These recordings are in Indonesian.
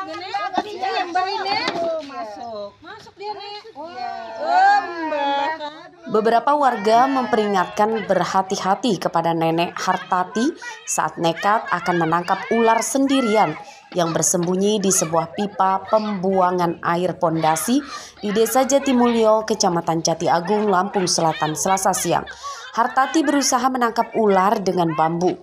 Beberapa warga memperingatkan berhati-hati kepada Nenek Hartati saat nekat akan menangkap ular sendirian yang bersembunyi di sebuah pipa pembuangan air pondasi di Desa Jatimulyo, Kecamatan Jati Agung, Lampung Selatan, Selasa siang. Hartati berusaha menangkap ular dengan bambu.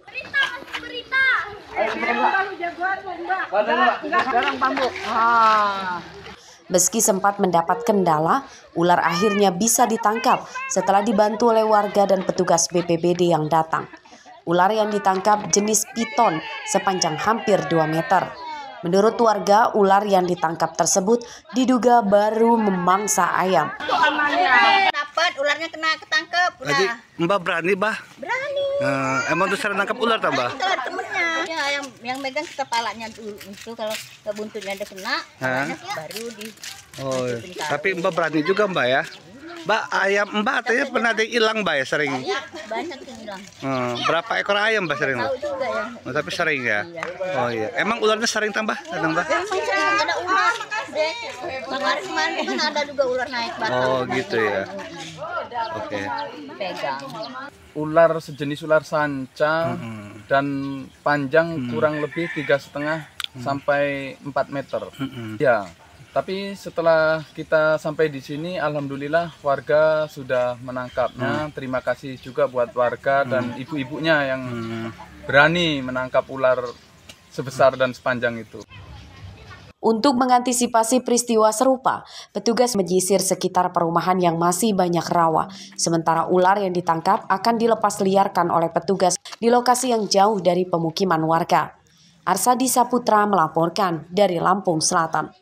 Meski sempat mendapat kendala, ular akhirnya bisa ditangkap setelah dibantu oleh warga dan petugas BPBD yang datang. Ular yang ditangkap jenis piton sepanjang hampir 2 meter. Menurut warga, ular yang ditangkap tersebut diduga baru memangsa ayam. Dapat ularnya ketangkep. Jadi Mbak berani, Bah? Berani. Emang tuh sering nangkap ular, Mbak? Kalau temennya, ya yang megang kepalanya dulu itu kalau buntutnya ada kena, baru di. Oh, tapi Mbak berani juga, Mbak ya? Mbak, ayam Mbak katanya pernah ada yang hilang, Mbak ya, sering? Banyak yang hilang. Berapa ekor ayam, Mbak, sering? Tahu juga ya. Oh, tapi sering ya? Oh iya. Emang ularnya sering tambah, kadang, Mbak? Emang sering ada ular. Kemarin kan ada juga ular naik batang. Oh gitu ya. Oke. Pegang. Ular sejenis ular sanca dan panjang kurang lebih 3,5 sampai 4 meter. Ya. Tapi setelah kita sampai di sini, alhamdulillah warga sudah menangkapnya. Terima kasih juga buat warga dan ibu-ibunya yang berani menangkap ular sebesar dan sepanjang itu. Untuk mengantisipasi peristiwa serupa, petugas menyisir sekitar perumahan yang masih banyak rawa. Sementara ular yang ditangkap akan dilepas liarkan oleh petugas di lokasi yang jauh dari pemukiman warga. Arsadi Saputra melaporkan dari Lampung Selatan.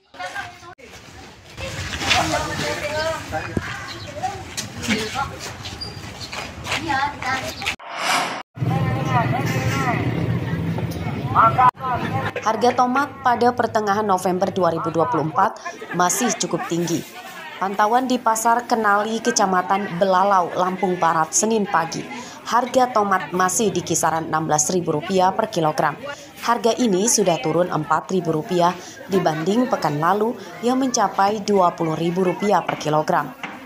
Harga tomat pada pertengahan November 2024 masih cukup tinggi. Pantauan di Pasar Kenali, Kecamatan Belalau, Lampung Barat, Senin pagi. Harga tomat masih di kisaran Rp16.000 per kilogram. Harga ini sudah turun Rp4.000 dibanding pekan lalu yang mencapai Rp20.000 per kilogram.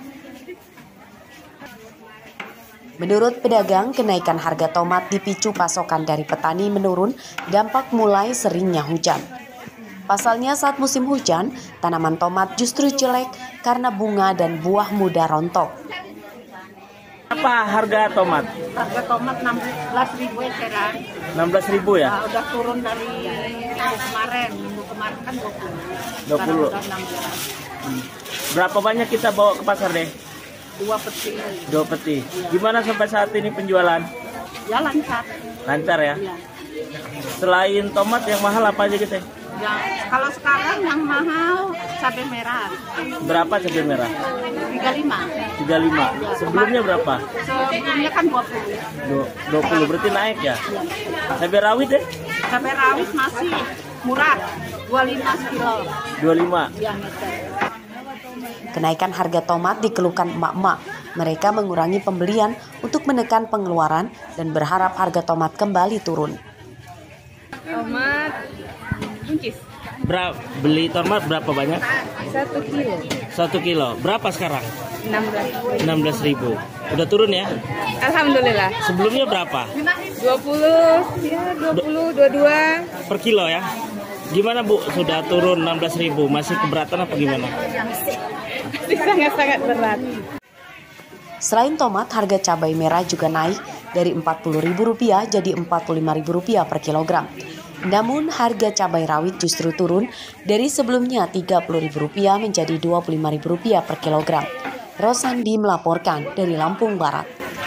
Menurut pedagang, kenaikan harga tomat dipicu pasokan dari petani menurun dampak mulai seringnya hujan. Pasalnya saat musim hujan, tanaman tomat justru jelek karena bunga dan buah muda rontok. Apa harga tomat? Harga tomat 16.000 eceran. 16.000 ya? Nah, udah turun dari kemarin. Minggu kemarin kan 20. 20. Udah 16. Berapa banyak kita bawa ke pasar deh? 2 peti. 2 peti. Gimana sampai saat ini penjualan? Ya lancar. Lancar ya? Ya. Selain tomat yang mahal apa aja gitu? Ya, kalau sekarang yang mahal cabai merah. Berapa cabai merah? 35. 35. Sebelumnya berapa? Sebelumnya kan 20. 20. Berarti naik ya? Cabai rawit deh? Cabai rawit masih murah. 25 kilo. 25. Ya, meter. Kenaikan harga tomat dikeluhkan emak-emak. Mereka mengurangi pembelian untuk menekan pengeluaran dan berharap harga tomat kembali turun. Tomat buncis. Beli tomat berapa banyak? 1 kilo. 1 kilo. Berapa sekarang? 16.000. 16.000. Udah turun ya? Alhamdulillah. Sebelumnya berapa? 20, ya 20, 22. Per kilo ya? Gimana Bu? Sudah turun 16.000. Masih keberatan apa gimana? Sangat-sangat berat. Selain tomat, harga cabai merah juga naik dari Rp40.000 jadi Rp45.000 per kilogram. Namun harga cabai rawit justru turun dari sebelumnya Rp30.000 menjadi Rp25.000 per kilogram. Rosandi melaporkan dari Lampung Barat.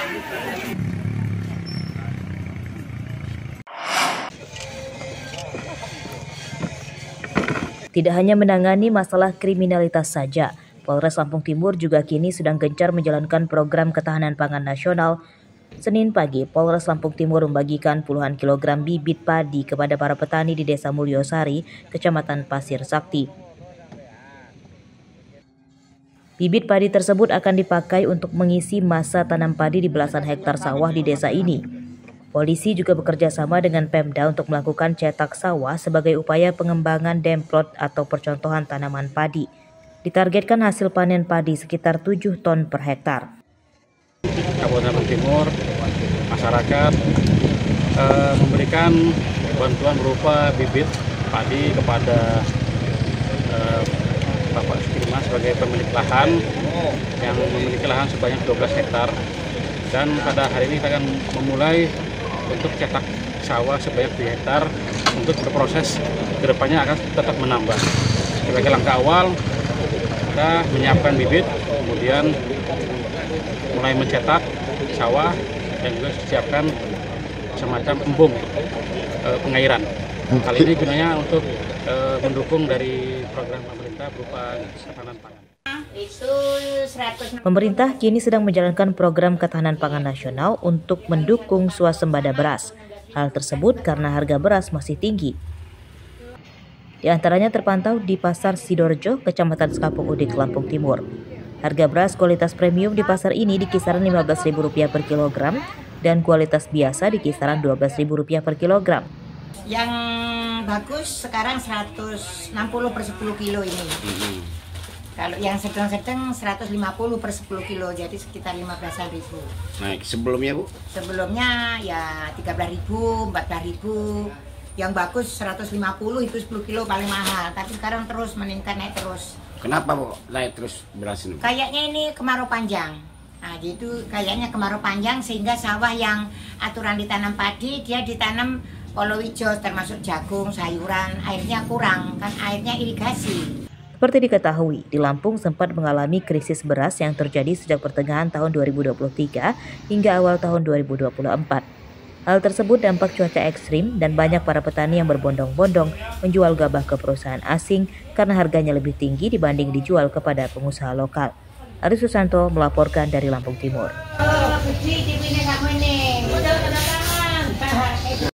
Tidak hanya menangani masalah kriminalitas saja, Polres Lampung Timur juga kini sedang gencar menjalankan program ketahanan pangan nasional. Senin pagi, Polres Lampung Timur membagikan puluhan kilogram bibit padi kepada para petani di Desa Mulyosari, Kecamatan Pasir Sakti. Bibit padi tersebut akan dipakai untuk mengisi masa tanam padi di belasan hektar sawah di desa ini. Polisi juga bekerja sama dengan Pemda untuk melakukan cetak sawah sebagai upaya pengembangan demplot atau percontohan tanaman padi. Ditargetkan hasil panen padi sekitar 7 ton per hektar. Kabupaten Lampung Timur, masyarakat memberikan bantuan berupa bibit padi kepada Bapak Sukirma sebagai pemilik lahan yang memiliki lahan sebanyak 12 hektar. Dan pada hari ini kita akan memulai untuk cetak sawah sebanyak 3 hektar untuk berproses kedepannya akan tetap menambah. Sebagai langkah awal kita menyiapkan bibit, kemudian mulai mencetak sawah dan juga disiapkan semacam embung pengairan. Hal ini gunanya untuk mendukung dari program pemerintah berupa ketahanan pangan. Pemerintah kini sedang menjalankan program ketahanan pangan nasional untuk mendukung swasembada beras. Hal tersebut karena harga beras masih tinggi. Di antaranya terpantau di Pasar Sidoarjo, Kecamatan Sekapuk Udik, Lampung Timur. Harga beras kualitas premium di pasar ini di kisaran Rp15.000 per kilogram dan kualitas biasa di kisaran Rp12.000 per kilogram. Yang bagus sekarang 160 per 10 kilo ini. Kalau yang sedang-sedang 150 per 10 kilo, jadi sekitar 15.000. Naik sebelumnya, Bu? Sebelumnya ya 13.000, 14.000. Yang bagus 150 itu 10 kilo paling mahal, tapi sekarang terus meningkat, naik terus. Kenapa, Bu? Naik terus beras ini? Kayaknya ini kemarau panjang. Nah, itu kayaknya kemarau panjang sehingga sawah yang aturan ditanam padi, dia ditanam palawija termasuk jagung, sayuran, airnya kurang, kan airnya irigasi. Seperti diketahui, di Lampung sempat mengalami krisis beras yang terjadi sejak pertengahan tahun 2023 hingga awal tahun 2024. Hal tersebut dampak cuaca ekstrim dan banyak para petani yang berbondong-bondong menjual gabah ke perusahaan asing karena harganya lebih tinggi dibanding dijual kepada pengusaha lokal. Ari Susanto melaporkan dari Lampung Timur.